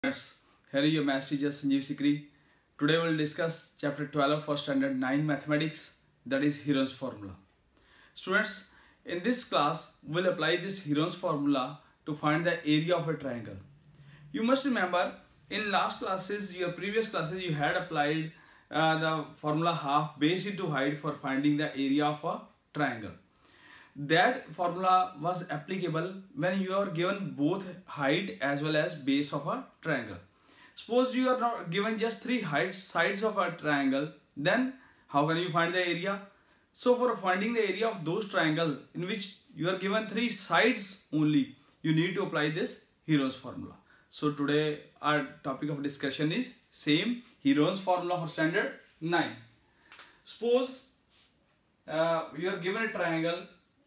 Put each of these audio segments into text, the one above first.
Students, here is your maths teacher Sanjeev Sikri. Today we will discuss chapter 12 for standard 9 mathematics, that is Heron's formula. Students, in this class we will apply this Heron's formula to find the area of a triangle. You must remember in last classes, your previous classes, you had applied the formula half base into height for finding the area of a triangle. That formula was applicable when you are given both height as well as base of a triangle. Suppose you are not given just three sides of a triangle, then how can you find the area? So for finding the area of those triangles in which you are given three sides only, you need to apply this Heron's formula. So today our topic of discussion is same Heron's formula for standard 9. Suppose you are given a triangle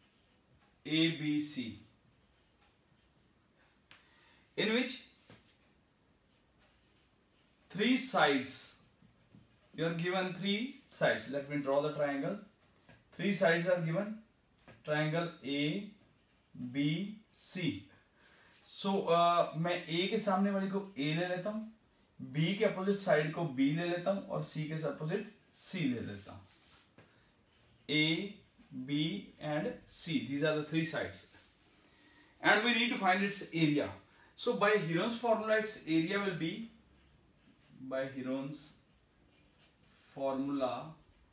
ABC in which three sides, you are given three sides. Let me draw the triangle. Three sides are given, triangle A B C. So मैं A के सामने वाली को A ले लेता हूँ, B के opposite side को B ले लेता हूँ और C के अपोजिट C ले लेता हूँ. A, B and C, these are the three sides, and we need to find its area. So by Heron's formula, its area will be, by Heron's formula,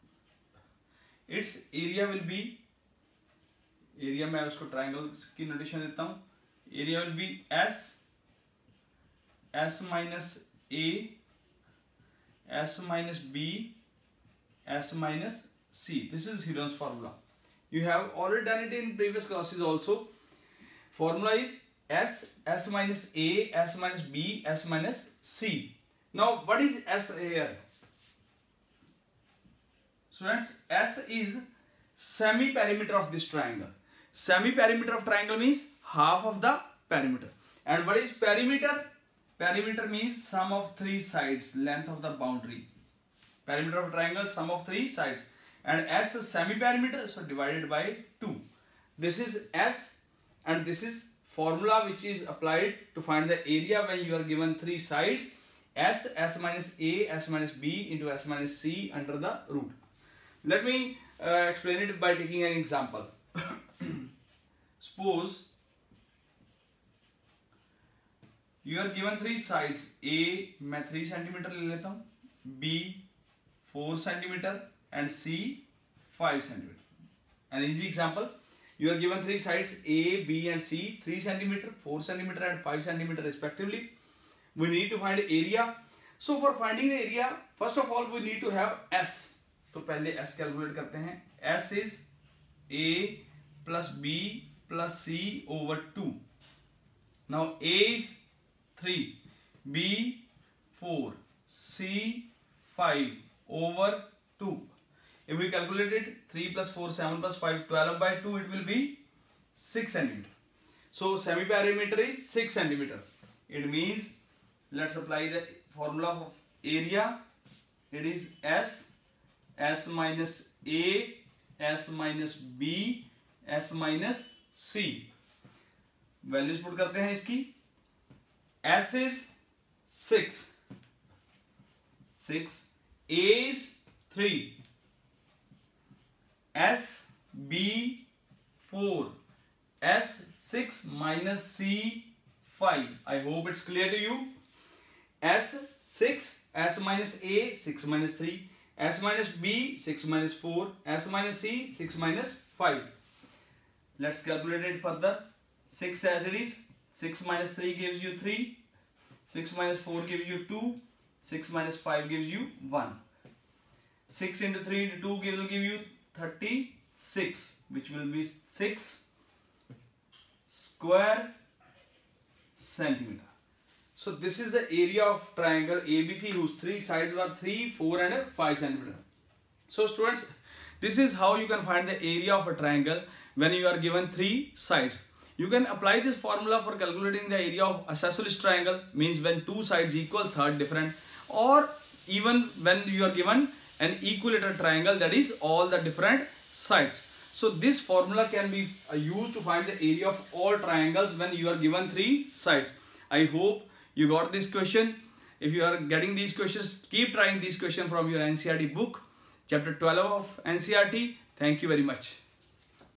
its area will be, area मैं उसको triangle की notation देता हूँ, area will be S minus A, S minus B, S minus C. This is Heron's formula. You have already done it in previous classes also. Formula is S minus A, S minus B, S minus C. Now what is S here? Students, S is semi-perimeter of this triangle. Semi-perimeter of triangle means half of the perimeter. And what is perimeter? Perimeter means sum of three sides, length of the boundary. Perimeter of triangle, sum of three sides. And S is semi-perimeter, so divided by 2. This is S, and this is formula which is applied to find the area when you are given three sides. S minus A, S minus B into S minus C under the root. Let me explain it by taking an example. Suppose you are given three sides. A मैं 3 cm ले लेता हूँ, B 4 cm and C 5 cm. An easy example. You are given three sides A, B and C, 3 cm, 4 cm and 5 cm respectively. We need to find area. So for finding the area, first of all we need to have S. तो पहले S calculate करते हैं. S is A plus B plus C over 2. Now A is 3, B 4, C 5 over 2. If we calculate it, 3 plus 4, 7 plus 5, 12 by 2, it will be 6 cm. So semi-perimeter is 6 cm. It means, let's apply the formula of area. It is S minus A, S minus B, S minus C. Values put करते हैं इसकी. S is 6, A is 3, S, B 4, S 6 minus C 5. I hope it's clear to you. S 6, S minus A 6 minus 3, S minus B 6 minus 4, S minus C 6 minus 5. Let's calculate it further. 6 as it is. 6 minus 3 gives you 3. 6 minus 4 gives you 2. 6 minus 5 gives you 1. 6 into 3 into 2 will give you 36, which will be 6 square centimeter. So this is the area of triangle ABC whose three sides are 3, 4 and 5 centimeter. So students, this is how you can find the area of a triangle when you are given three sides. You can apply this formula for calculating the area of isosceles triangle, means when two sides equal, third different, or even when you are given an equilateral triangle, that is all the different sides. So this formula can be used to find the area of all triangles when you are given three sides. I hope you got this question. If you are getting these questions, keep trying these questions from your NCERT book, chapter 12 of NCERT. Thank you very much.